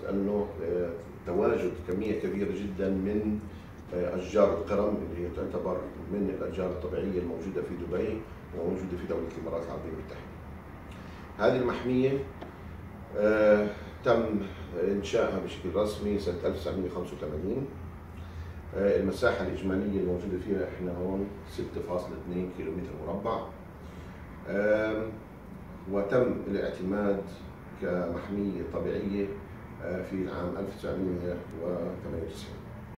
أنه تواجد كمية كبيرة جدا من أشجار القرم اللي هي تعتبر من الأشجار الطبيعية الموجودة في دبي وموجودة في دولة الإمارات العربية المتحدة. هذه المحمية تم إنشائها بشكل رسمي سنة 1985. المساحة الإجمالية الموجودة فيها إحنا هون 6.2 كيلومتر مربع، وتم الاعتماد كمحمية طبيعية في العام 1998.